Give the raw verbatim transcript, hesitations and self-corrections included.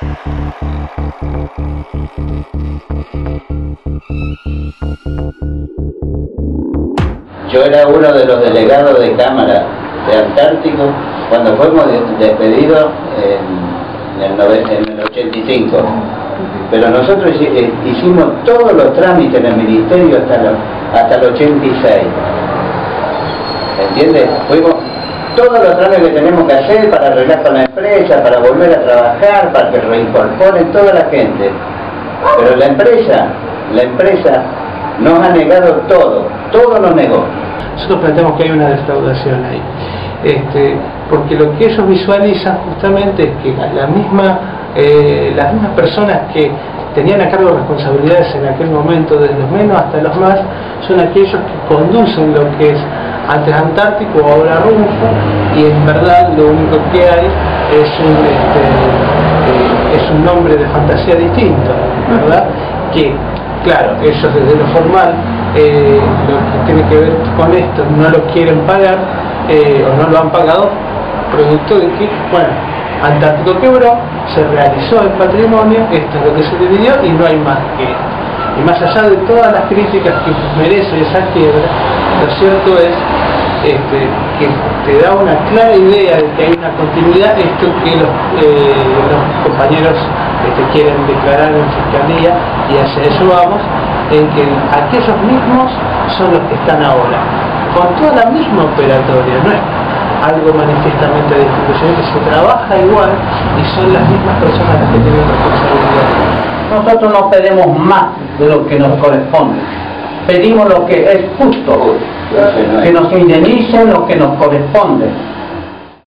Yo era uno de los delegados de Cámara de Antártico cuando fuimos despedidos en el, en el ochenta y cinco. Pero nosotros hicimos todos los trámites en el Ministerio hasta, lo, hasta el ochenta y seis. ¿Entiendes? Fuimos todos los trámites que tenemos que hacer para arreglar con la empresa, para volver a trabajar, para que reincorporen toda la gente. Pero la empresa, la empresa nos ha negado todo, todo nos negó. Nosotros planteamos que hay una defraudación ahí, este, porque lo que ellos visualizan justamente es que la misma, eh, las mismas personas que tenían a cargo responsabilidades en aquel momento, desde los menos hasta los más, son aquellos que conducen lo que es antes Antártico, ahora Runfo, y en verdad lo único que hay es un, este, eh, es un nombre de fantasía distinto, ¿verdad? Que, claro, ellos desde lo formal, eh, lo que tiene que ver con esto, no lo quieren pagar, eh, o no lo han pagado, producto de que, bueno, Antártico quebró, se realizó el patrimonio, esto es lo que se dividió y no hay más que esto. Y más allá de todas las críticas que merece esa quiebra, lo cierto es este, que te da una clara idea de que hay una continuidad, esto que los, eh, los compañeros este, quieren declarar en Fiscalía, y hacia eso vamos, en que aquellos mismos son los que están ahora, con toda la misma operatoria, no es algo manifiestamente distinto, sino que se trabaja igual y son las mismas personas las que tienen responsabilidad. Nosotros no pedimos más de lo que nos corresponde, pedimos lo que es justo, que nos indemnicen lo que nos corresponde.